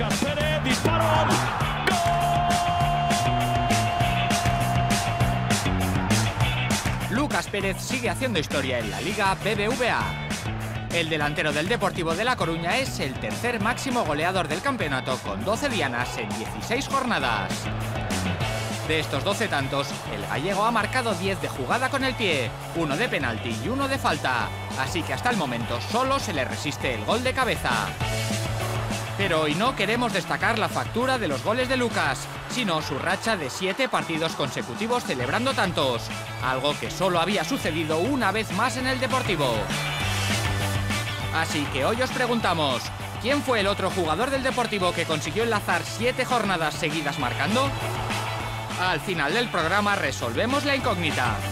Lucas Pérez, disparo. Lucas Pérez sigue haciendo historia en la Liga BBVA. El delantero del Deportivo de La Coruña es el tercer máximo goleador del campeonato con 12 dianas en 16 jornadas. De estos 12 tantos, el gallego ha marcado 10 de jugada con el pie, 1 de penalti y 1 de falta, así que hasta el momento solo se le resiste el gol de cabeza. Pero hoy no queremos destacar la factura de los goles de Lucas, sino su racha de 7 partidos consecutivos celebrando tantos, algo que solo había sucedido una vez más en el Deportivo. Así que hoy os preguntamos, ¿quién fue el otro jugador del Deportivo que consiguió enlazar 7 jornadas seguidas marcando? Al final del programa resolvemos la incógnita.